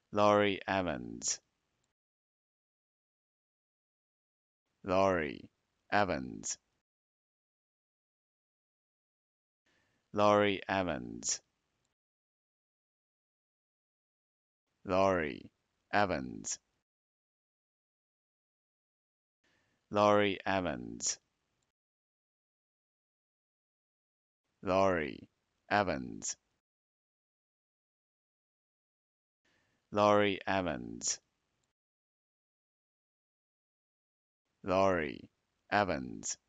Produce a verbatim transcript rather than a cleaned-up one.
Laurie Evans, Laurie Evans, Laurie Evans, Laurie Evans, Laurie Evans, Laurie Evans, Laurie Evans, Laurie Evans.